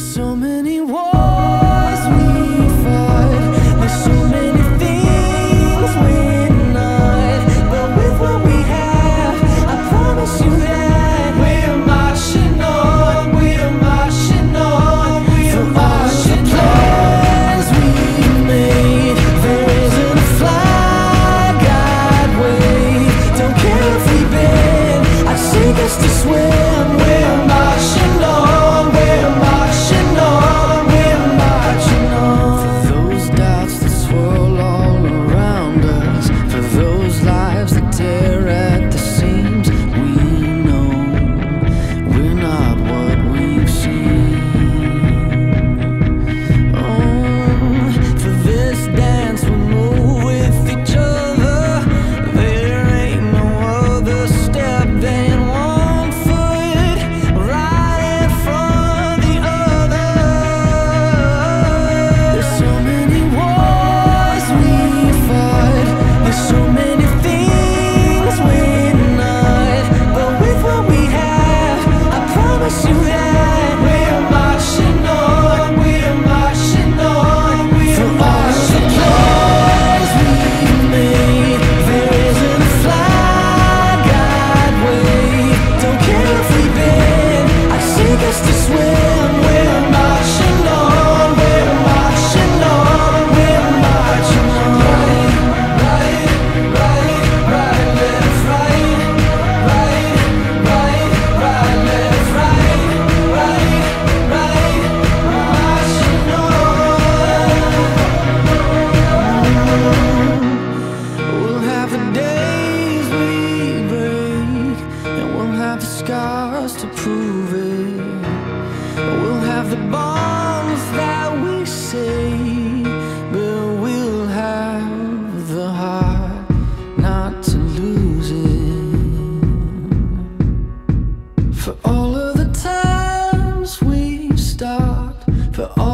There's so many wars we fight, there's so many things we're not, but with what we have, I promise you that we're marching on, we're marching on, we're marching on. Plans we've made, there isn't a flag I'd wave. Don't care if we bend, I'd sink us to swim. We're marching on, we're marching on, we're marching on. For those doubts that swirl all around us, for those lives that tear at the seams, we know we're not what we've seen. For this dance we move with each other. There ain't no other step than one foot right in front of the other. There's so many wars we fight, there's so many things we're not, but with what we have, I promise you that we're marching on, we're marching on, we're marching on. Plans we've made, there isn't a flag I'd wave. Don't care if we bend, I'd sink us to swim. We're marching on, we're marching on, we're marching on. Right, right, right, left, right, right, right, right, left, right, right, right, marching on. We'll have the days we break, and we'll have the scars to prove it. We'll have the bombs that we say, but we'll have the heart not to lose it. For all of the times we've stopped, for all